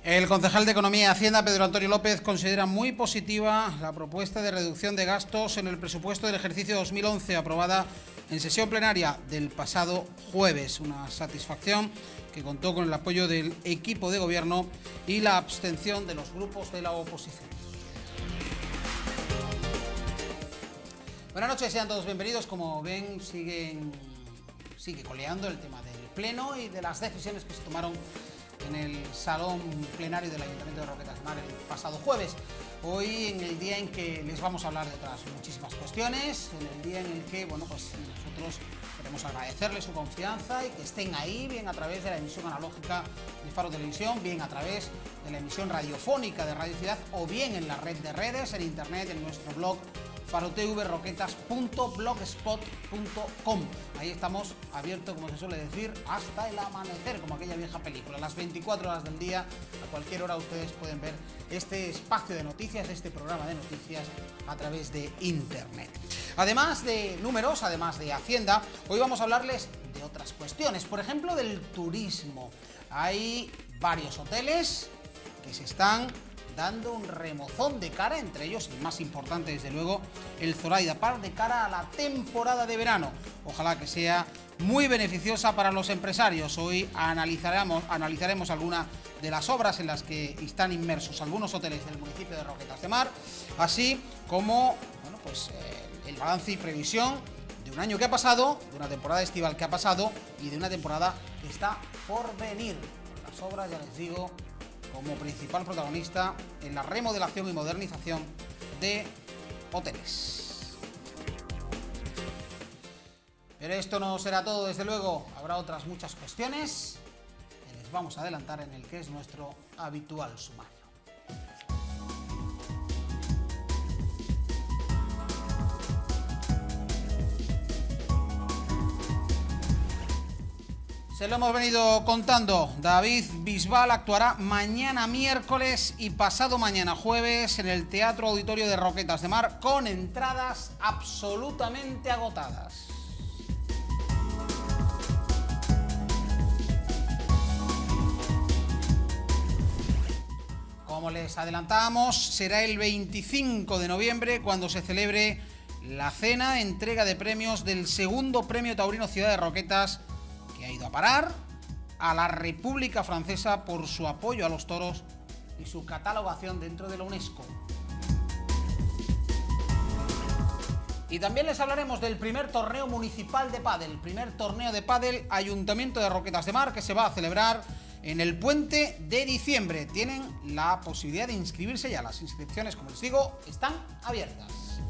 El concejal de Economía y Hacienda, Pedro Antonio López, considera muy positiva la propuesta de reducción de gastos en el presupuesto del ejercicio 2011, aprobada en sesión plenaria del pasado jueves. Una satisfacción que contó con el apoyo del equipo de gobierno y la abstención de los grupos de la oposición. Buenas noches, sean todos bienvenidos. Como ven, sigue coleando el tema del Pleno y de las decisiones que se tomaron en el salón plenario del Ayuntamiento de Roquetas de Mar el pasado jueves. Hoy, en el día en que les vamos a hablar de otras muchísimas cuestiones, en el día en el que, bueno, pues nosotros queremos agradecerles su confianza y que estén ahí, bien a través de la emisión analógica de Faro Televisión, bien a través de la emisión radiofónica de Radio Ciudad o bien en la red de redes, en internet, en nuestro blog farotvroquetas.blogspot.com. Ahí estamos abiertos, como se suele decir, hasta el amanecer, como aquella vieja película. Las 24 horas del día, a cualquier hora ustedes pueden ver este espacio de noticias, este programa de noticias a través de internet. Además de números, además de Hacienda, hoy vamos a hablarles de otras cuestiones, por ejemplo, del turismo. Hay varios hoteles que se están dando un remozón de cara, entre ellos el más importante, desde luego, el Zoraida Park, de cara a la temporada de verano. Ojalá que sea muy beneficiosa para los empresarios. Hoy analizaremos algunas de las obras en las que están inmersos algunos hoteles del municipio de Roquetas de Mar, así como, bueno, pues el balance y previsión de un año que ha pasado, de una temporada estival que ha pasado y de una temporada que está por venir. Las obras, ya les digo, como principal protagonista en la remodelación y modernización de hoteles. Pero esto no será todo, desde luego, habrá otras muchas cuestiones que les vamos a adelantar en el que es nuestro habitual sumario. Se lo hemos venido contando. David Bisbal actuará mañana miércoles y pasado mañana jueves en el Teatro Auditorio de Roquetas de Mar con entradas absolutamente agotadas. Como les adelantábamos, será el 25 de noviembre cuando se celebre la cena de entrega de premios del segundo Premio Taurino Ciudad de Roquetas, que ha ido a parar a la República Francesa por su apoyo a los toros y su catalogación dentro de la UNESCO. Y también les hablaremos del primer torneo municipal de pádel, el primer torneo de pádel Ayuntamiento de Roquetas de Mar, que se va a celebrar en el puente de diciembre. Tienen la posibilidad de inscribirse ya. Las inscripciones, como les digo, están abiertas.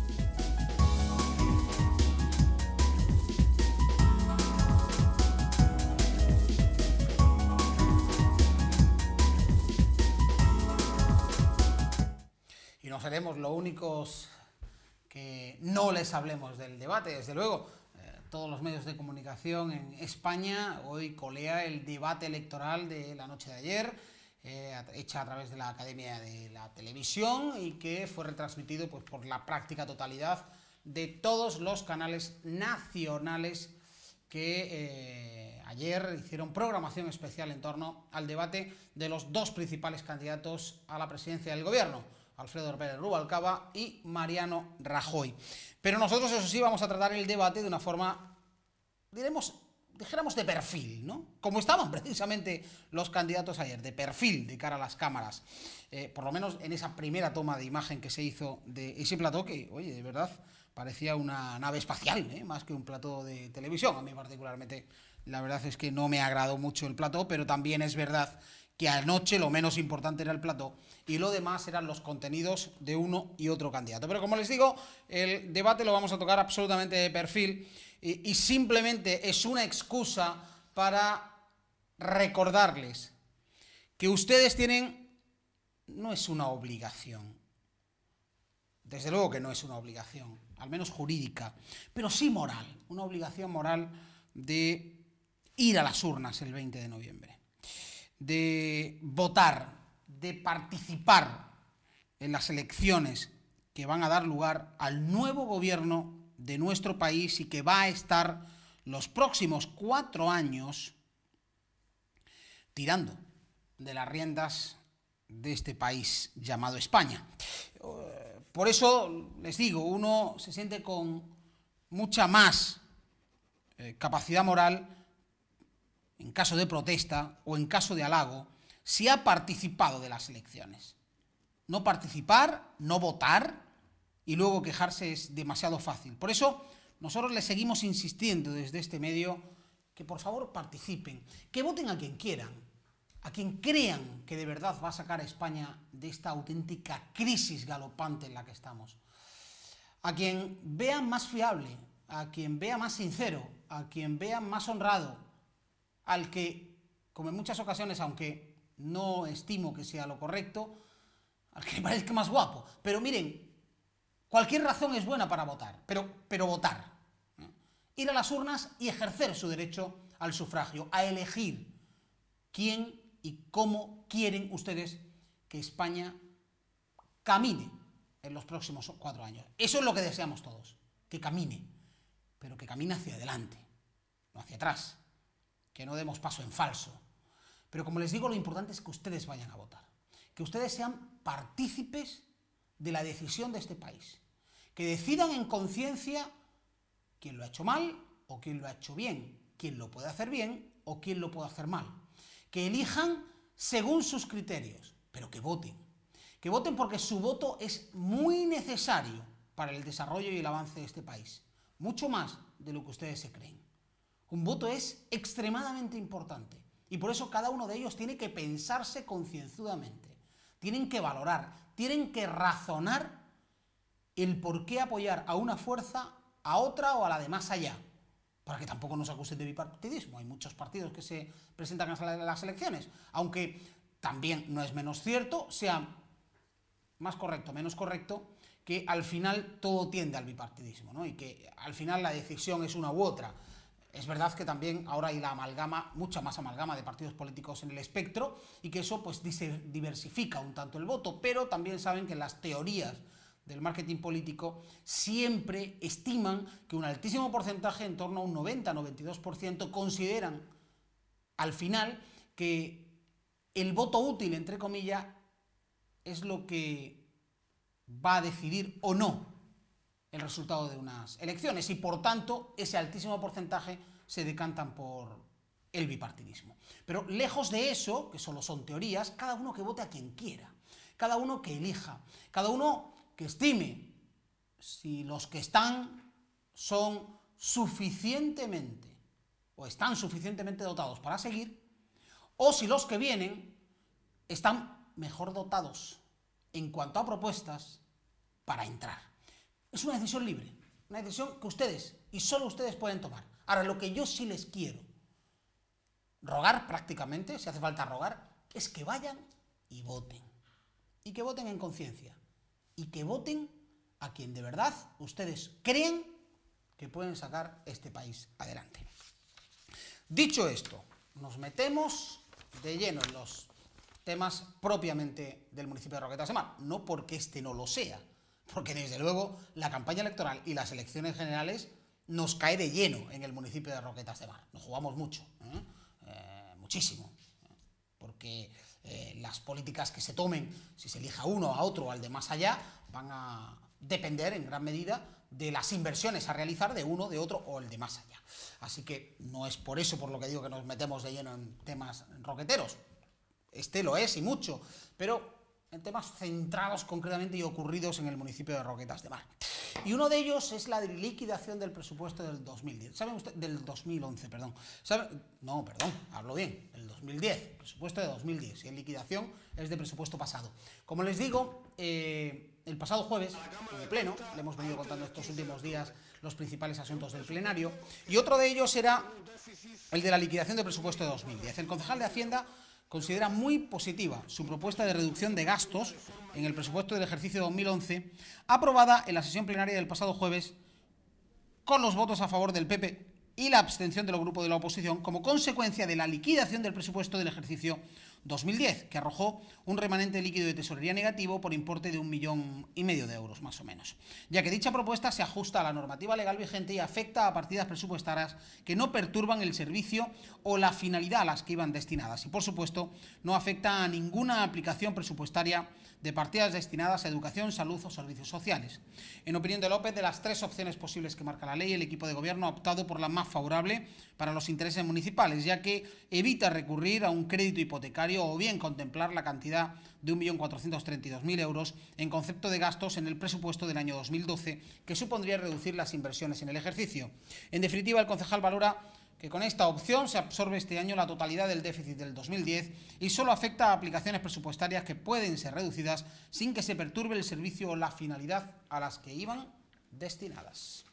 Y no seremos los únicos que no les hablemos del debate. Desde luego, todos los medios de comunicación en España hoy colea el debate electoral de la noche de ayer, hecha a través de la Academia de la Televisión y que fue retransmitido pues, por la práctica totalidad de todos los canales nacionales que ayer hicieron programación especial en torno al debate de los dos principales candidatos a la presidencia del gobierno, Alfredo Pérez Rubalcaba y Mariano Rajoy. Pero nosotros, eso sí, vamos a tratar el debate de una forma, dijéramos de perfil, ¿no? Como estaban precisamente los candidatos ayer, de perfil de cara a las cámaras. Por lo menos en esa primera toma de imagen que se hizo de ese plató, que, oye, de verdad, parecía una nave espacial, más que un plató de televisión. A mí particularmente, la verdad es que no me agradó mucho el plató, pero también es verdad que anoche lo menos importante era el plató y lo demás eran los contenidos de uno y otro candidato. Pero como les digo, el debate lo vamos a tocar absolutamente de perfil y simplemente es una excusa para recordarles que ustedes tienen, no es una obligación, desde luego que no es una obligación, al menos jurídica, pero sí moral, una obligación moral de ir a las urnas el 20 de noviembre. De votar, de participar en las elecciones que van a dar lugar al nuevo gobierno de nuestro país y que va a estar los próximos 4 años tirando de las riendas de este país llamado España. Por eso les digo, uno se siente con mucha más capacidad moral en caso de protesta o en caso de halago si ha participado de las elecciones. No participar, no votar y luego quejarse es demasiado fácil. Por eso nosotros les seguimos insistiendo desde este medio que por favor participen, que voten a quien quieran, a quien crean que de verdad va a sacar a España de esta auténtica crisis galopante en la que estamos. A quien vean más fiable, a quien vea más sincero, a quien vea más honrado, al que, como en muchas ocasiones, aunque no estimo que sea lo correcto, al que le parezca más guapo. Pero miren, cualquier razón es buena para votar, pero votar. Ir a las urnas y ejercer su derecho al sufragio, a elegir quién y cómo quieren ustedes que España camine en los próximos 4 años. Eso es lo que deseamos todos, que camine, pero que camine hacia adelante, no hacia atrás, que no demos paso en falso. Pero como les digo, lo importante es que ustedes vayan a votar, que ustedes sean partícipes de la decisión de este país, que decidan en conciencia quién lo ha hecho mal o quién lo ha hecho bien, quién lo puede hacer bien o quién lo puede hacer mal, que elijan según sus criterios, pero que voten porque su voto es muy necesario para el desarrollo y el avance de este país, mucho más de lo que ustedes se creen. Un voto es extremadamente importante y por eso cada uno de ellos tiene que pensarse concienzudamente, tienen que valorar, tienen que razonar el por qué apoyar a una fuerza, a otra o a la de más allá, para que tampoco nos acusen de bipartidismo. Hay muchos partidos que se presentan a las elecciones, aunque también no es menos cierto, sea más correcto o menos correcto, que al final todo tiende al bipartidismo, ¿no? Y que al final la decisión es una u otra. Es verdad que también ahora hay la amalgama, mucha más amalgama de partidos políticos en el espectro y que eso pues diversifica un tanto el voto, pero también saben que las teorías del marketing político siempre estiman que un altísimo porcentaje, en torno a un 90-92%, consideran al final que el voto útil, entre comillas, es lo que va a decidir o no el resultado de unas elecciones y por tanto ese altísimo porcentaje se decantan por el bipartidismo. Pero lejos de eso, que solo son teorías, cada uno que vote a quien quiera, cada uno que elija, cada uno que estime si los que están son suficientemente o están suficientemente dotados para seguir o si los que vienen están mejor dotados en cuanto a propuestas para entrar. Es una decisión libre, una decisión que ustedes y solo ustedes pueden tomar. Ahora, lo que yo sí les quiero rogar prácticamente, si hace falta rogar, es que vayan y voten. Y que voten en conciencia. Y que voten a quien de verdad ustedes creen que pueden sacar este país adelante. Dicho esto, nos metemos de lleno en los temas propiamente del municipio de Roquetas de Mar. No porque este no lo sea, porque desde luego la campaña electoral y las elecciones generales nos cae de lleno en el municipio de Roquetas de Mar. Nos jugamos mucho, muchísimo, porque las políticas que se tomen, si se elija uno, a otro o al de más allá, van a depender en gran medida de las inversiones a realizar de uno, de otro o el de más allá. Así que no es por eso por lo que digo que nos metemos de lleno en temas roqueteros. Este lo es y mucho, pero en temas centrados concretamente y ocurridos en el municipio de Roquetas de Mar. Y uno de ellos es la liquidación del presupuesto del 2010. ¿Saben ustedes? Del 2011, perdón. No, perdón, hablo bien. El 2010, presupuesto de 2010. Y en liquidación es de presupuesto pasado. Como les digo, el pasado jueves, en el Pleno, le hemos venido contando estos últimos días los principales asuntos del plenario, y otro de ellos era el de la liquidación del presupuesto de 2010. El concejal de Hacienda considera muy positiva su propuesta de reducción de gastos en el presupuesto del ejercicio 2011, aprobada en la sesión plenaria del pasado jueves con los votos a favor del PP y la abstención de los grupos de la oposición como consecuencia de la liquidación del presupuesto del ejercicio 2010, que arrojó un remanente líquido de tesorería negativo por importe de 1,5 millones de euros, más o menos, ya que dicha propuesta se ajusta a la normativa legal vigente y afecta a partidas presupuestarias que no perturban el servicio o la finalidad a las que iban destinadas y, por supuesto, no afecta a ninguna aplicación presupuestaria de partidas destinadas a educación, salud o servicios sociales. En opinión de López, de las 3 opciones posibles que marca la ley, el equipo de gobierno ha optado por la más favorable para los intereses municipales, ya que evita recurrir a un crédito hipotecario o bien contemplar la cantidad de 1.432.000 euros en concepto de gastos en el presupuesto del año 2012, que supondría reducir las inversiones en el ejercicio. En definitiva, el concejal valora que con esta opción se absorbe este año la totalidad del déficit del 2010 y solo afecta a aplicaciones presupuestarias que pueden ser reducidas sin que se perturbe el servicio o la finalidad a las que iban destinadas.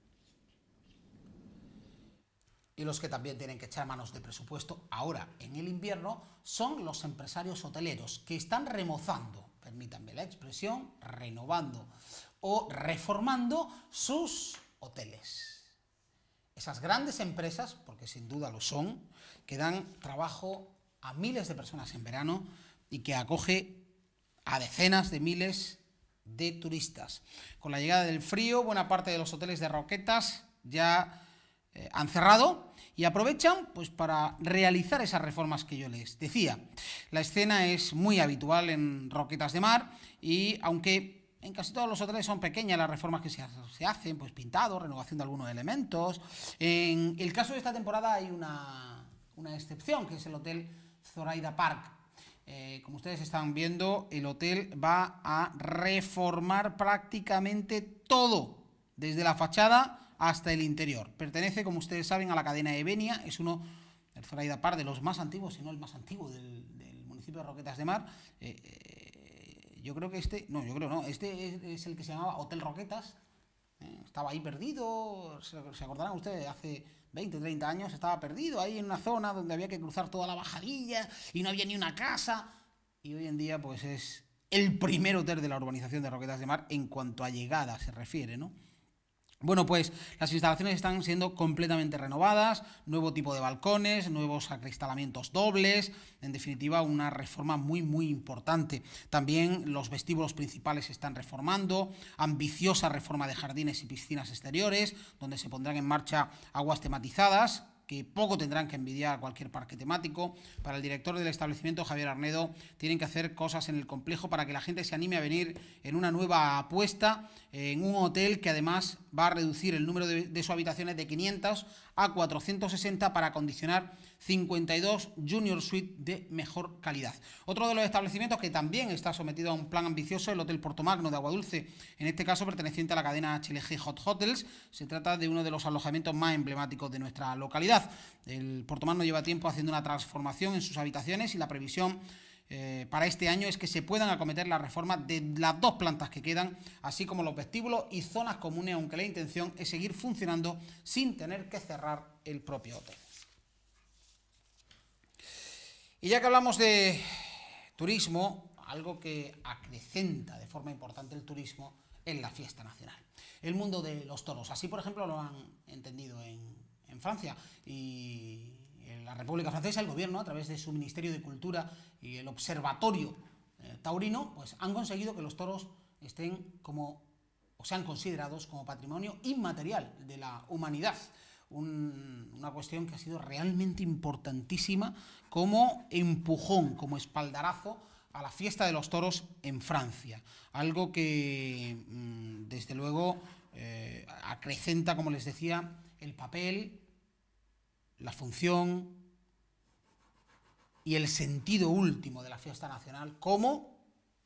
Y los que también tienen que echar manos de presupuesto ahora en el invierno son los empresarios hoteleros, que están remozando, permítanme la expresión, renovando o reformando sus hoteles. Esas grandes empresas, porque sin duda lo son, que dan trabajo a miles de personas en verano y que acoge a decenas de miles de turistas. Con la llegada del frío, buena parte de los hoteles de Roquetas ya han cerrado y aprovechan pues para realizar esas reformas que yo les decía. La escena es muy habitual en Roquetas de Mar y aunque en casi todos los hoteles son pequeñas las reformas que se hacen, pues pintado, renovación de algunos elementos. En el caso de esta temporada hay una excepción, que es el Hotel Zoraida Park. Como ustedes están viendo, el hotel va a reformar prácticamente todo, desde la fachada hasta el interior. Pertenece, como ustedes saben, a la cadena Evenia, es el Zoraida Park de los más antiguos, si no el más antiguo del municipio de Roquetas de Mar. Este es el que se llamaba Hotel Roquetas, estaba ahí perdido, se acordarán ustedes, hace 20, 30 años estaba perdido ahí en una zona donde había que cruzar toda la bajadilla y no había ni una casa, y hoy en día pues es el primer hotel de la urbanización de Roquetas de Mar en cuanto a llegada se refiere, ¿no? Bueno, pues las instalaciones están siendo completamente renovadas, nuevo tipo de balcones, nuevos acristalamientos dobles, en definitiva una reforma muy muy importante. También los vestíbulos principales se están reformando, ambiciosa reforma de jardines y piscinas exteriores, donde se pondrán en marcha aguas tematizadas, que poco tendrán que envidiar a cualquier parque temático. Para el director del establecimiento, Javier Arnedo, tienen que hacer cosas en el complejo para que la gente se anime a venir en una nueva apuesta, en un hotel que además va a reducir el número de sus habitaciones de 500 a 460 para acondicionar 52 Junior Suite de mejor calidad. Otro de los establecimientos que también está sometido a un plan ambicioso, el Hotel Portomagno de Aguadulce, en este caso perteneciente a la cadena HLG Hot Hotels. Se trata de uno de los alojamientos más emblemáticos de nuestra localidad. El Portomagno lleva tiempo haciendo una transformación en sus habitaciones y la previsión para este año es que se puedan acometer las reformas de las 2 plantas que quedan, así como los vestíbulos y zonas comunes, aunque la intención es seguir funcionando sin tener que cerrar el propio hotel. Y ya que hablamos de turismo, algo que acrecenta de forma importante el turismo es la fiesta nacional, el mundo de los toros. Así, por ejemplo, lo han entendido en Francia y en la República Francesa. El gobierno, a través de su Ministerio de Cultura y el Observatorio Taurino, pues han conseguido que los toros estén sean considerados como patrimonio inmaterial de la humanidad. Una cuestión que ha sido realmente importantísima como empujón, como espaldarazo a la fiesta de los toros en Francia. Algo que, desde luego, acrecenta, como les decía, el papel, la función y el sentido último de la fiesta nacional como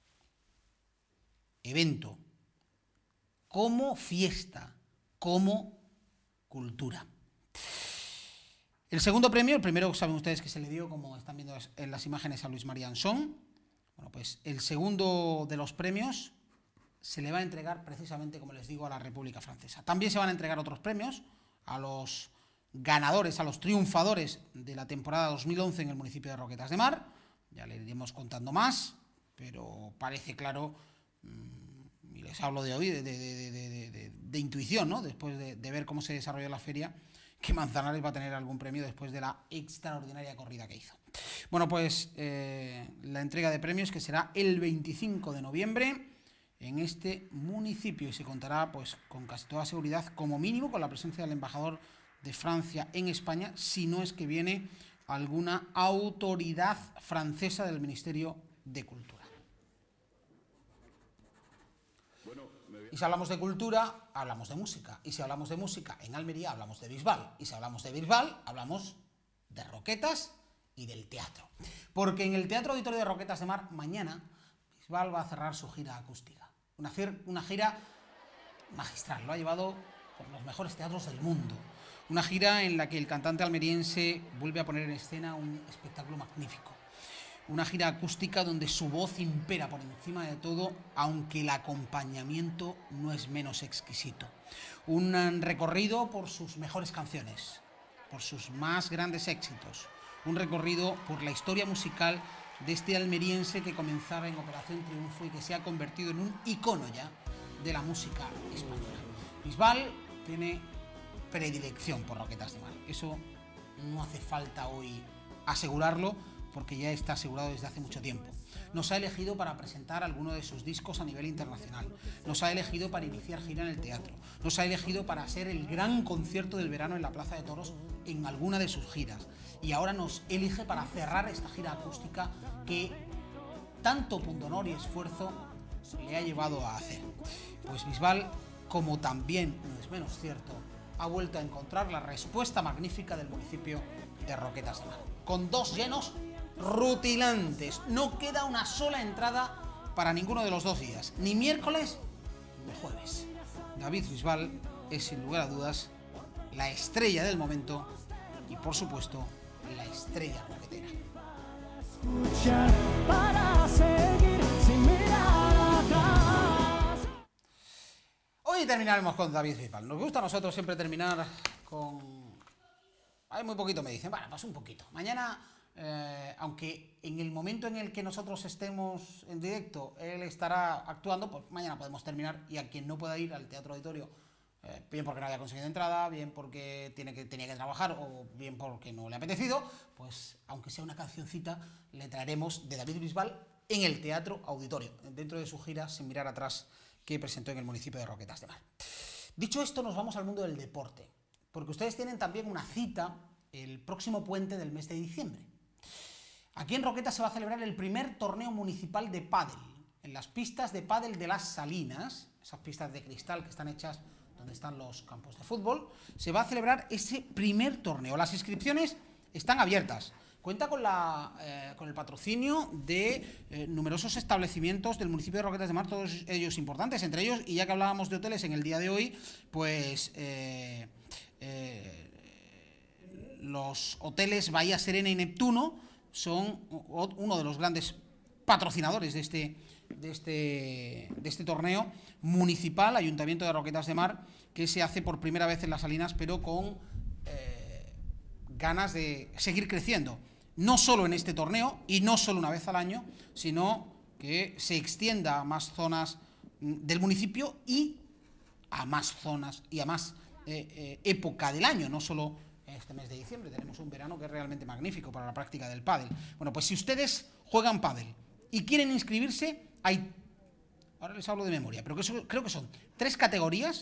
evento, como fiesta, como cultura. El segundo premio, el primero saben ustedes que se le dio, como están viendo en las imágenes, a Luis María Ansón. Bueno, pues el segundo de los premios se le va a entregar precisamente, como les digo, a la República Francesa. También se van a entregar otros premios a los ganadores, a los triunfadores de la temporada 2011 en el municipio de Roquetas de Mar. Ya le iremos contando más, pero parece claro, y les hablo de hoy, de intuición, ¿no? Después de ver cómo se desarrolló la feria, que Manzanares va a tener algún premio después de la extraordinaria corrida que hizo. Bueno, pues la entrega de premios, que será el 25 de noviembre en este municipio, y se contará pues con casi toda seguridad, como mínimo con la presencia del embajador de Francia en España, si no es que viene alguna autoridad francesa del Ministerio de Cultura. Y si hablamos de cultura, hablamos de música. Y si hablamos de música en Almería, hablamos de Bisbal. Y si hablamos de Bisbal, hablamos de Roquetas y del teatro. Porque en el Teatro Auditorio de Roquetas de Mar, mañana, Bisbal va a cerrar su gira acústica. Una gira magistral. Lo ha llevado por los mejores teatros del mundo. Una gira en la que el cantante almeriense vuelve a poner en escena un espectáculo magnífico. Una gira acústica donde su voz impera por encima de todo, aunque el acompañamiento no es menos exquisito. Un recorrido por sus mejores canciones, por sus más grandes éxitos. Un recorrido por la historia musical de este almeriense que comenzaba en Operación Triunfo y que se ha convertido en un icono ya de la música española. Bisbal tiene predilección por Roquetas de Mar. Eso no hace falta hoy asegurarlo, porque ya está asegurado desde hace mucho tiempo. Nos ha elegido para presentar alguno de sus discos a nivel internacional. Nos ha elegido para iniciar gira en el teatro. Nos ha elegido para hacer el gran concierto del verano en la Plaza de Toros en alguna de sus giras. Y ahora nos elige para cerrar esta gira acústica que tanto pundonor y esfuerzo le ha llevado a hacer. Pues Bisbal, como también no es menos cierto, ha vuelto a encontrar la respuesta magnífica del municipio de Roquetas de Mar. Con 2 llenos rutilantes. No queda una sola entrada para ninguno de los 2 días, ni miércoles ni jueves. David Bisbal es, sin lugar a dudas, la estrella del momento y, por supuesto, la estrella roquetera. Hoy terminaremos con David Bisbal. Nos gusta a nosotros siempre terminar con... Hay muy poquito, me dicen. Bueno, pues un poquito. Mañana... aunque en el momento en el que nosotros estemos en directo él estará actuando, pues mañana podemos terminar, y a quien no pueda ir al Teatro Auditorio, bien porque no haya conseguido entrada, bien porque tenía que trabajar, o bien porque no le ha apetecido, pues aunque sea una cancioncita, le traeremos de David Bisbal en el Teatro Auditorio, dentro de su gira Sin mirar atrás, que presentó en el municipio de Roquetas de Mar. Dicho esto, nos vamos al mundo del deporte, porque ustedes tienen también una cita el próximo puente del mes de diciembre. Aquí en Roquetas se va a celebrar el primer torneo municipal de pádel, en las pistas de pádel de Las Salinas, esas pistas de cristal que están hechas donde están los campos de fútbol. Se va a celebrar ese primer torneo. Las inscripciones están abiertas. Cuenta con el patrocinio de numerosos establecimientos del municipio de Roquetas de Mar, todos ellos importantes, entre ellos, y ya que hablábamos de hoteles en el día de hoy, pues... los hoteles Bahía Serena y Neptuno son uno de los grandes patrocinadores de este torneo municipal, Ayuntamiento de Roquetas de Mar, que se hace por primera vez en Las Salinas, pero con ganas de seguir creciendo, no solo en este torneo y no solo una vez al año, sino que se extienda a más zonas del municipio y a más zonas y a más época del año, no solo este mes de diciembre. Tenemos un verano que es realmente magnífico para la práctica del pádel. Bueno, pues si ustedes juegan pádel y quieren inscribirse, ahora les hablo de memoria, pero creo que son 3 categorías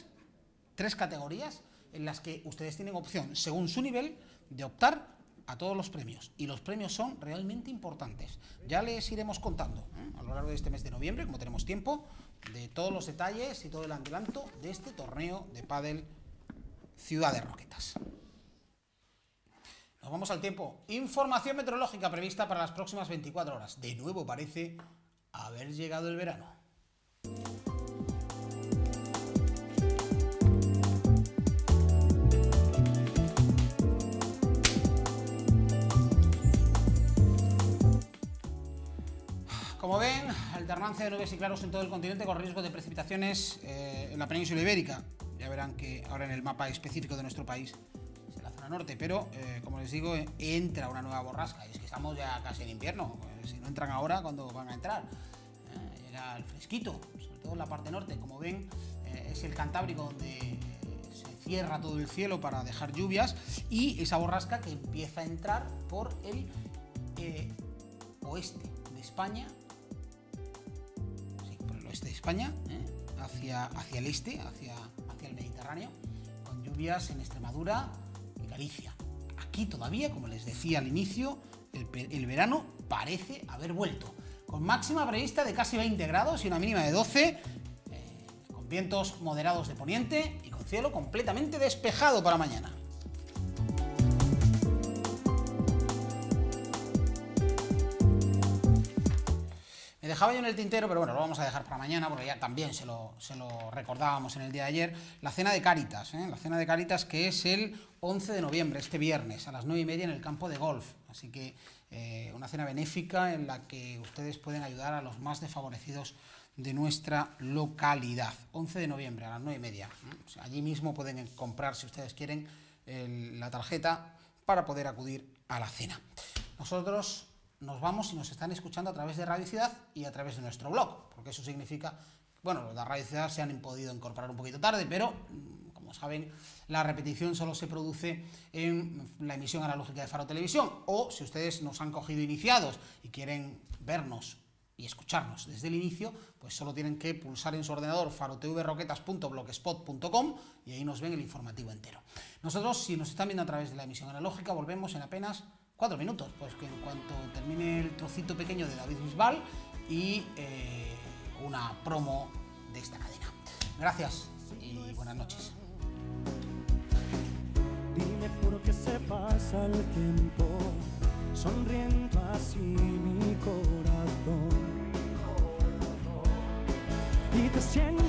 en las que ustedes tienen opción, según su nivel, de optar a todos los premios. Y los premios son realmente importantes. Ya les iremos contando a lo largo de este mes de noviembre, como tenemos tiempo, de todos los detalles y todo el adelanto de este torneo de pádel Ciudad de Roquetas. Nos vamos al tiempo. Información meteorológica prevista para las próximas 24 horas. De nuevo parece haber llegado el verano. Como ven, alternancia de nubes y claros en todo el continente, con riesgo de precipitaciones en la península ibérica. Ya verán que ahora en el mapa específico de nuestro país es la zona norte, pero como les digo, entra una nueva borrasca, y es que estamos ya casi en invierno. Si no entran ahora, ¿cuándo van a entrar? Llega el fresquito, sobre todo en la parte norte. Como ven, es el Cantábrico donde se cierra todo el cielo para dejar lluvias, y esa borrasca que empieza a entrar por el oeste de España, sí, por el oeste de España, hacia el este, hacia el Mediterráneo, con lluvias en Extremadura y Galicia. Aquí todavía, como les decía al inicio, el verano parece haber vuelto, con máxima prevista de casi 20 grados y una mínima de 12, con vientos moderados de poniente y con cielo completamente despejado para mañana. Me dejaba yo en el tintero, pero bueno, lo vamos a dejar para mañana, porque ya también se lo recordábamos en el día de ayer, la cena de Cáritas, la cena de Cáritas, que es el 11 de noviembre, este viernes, a las 9:30 en el campo de golf. Así que una cena benéfica en la que ustedes pueden ayudar a los más desfavorecidos de nuestra localidad. 11 de noviembre a las 9:30. O sea, allí mismo pueden comprar, si ustedes quieren, la tarjeta para poder acudir a la cena. Nosotros nos vamos y nos están escuchando a través de Radio Ciudad y a través de nuestro blog, porque eso significa, bueno, los de Radio Ciudad se han podido incorporar un poquito tarde, pero como saben, la repetición solo se produce en la emisión analógica de Faro Televisión, o si ustedes nos han cogido iniciados y quieren vernos y escucharnos desde el inicio, pues solo tienen que pulsar en su ordenador farotvroquetas.blogspot.com y ahí nos ven el informativo entero. Nosotros, si nos están viendo a través de la emisión analógica, volvemos en apenas 4 minutos, pues que en cuanto termine el trocito pequeño de David Bisbal y una promo de esta cadena. Gracias y buenas noches. Dime por qué se pasa el tiempo sonriendo así mi corazón y te siento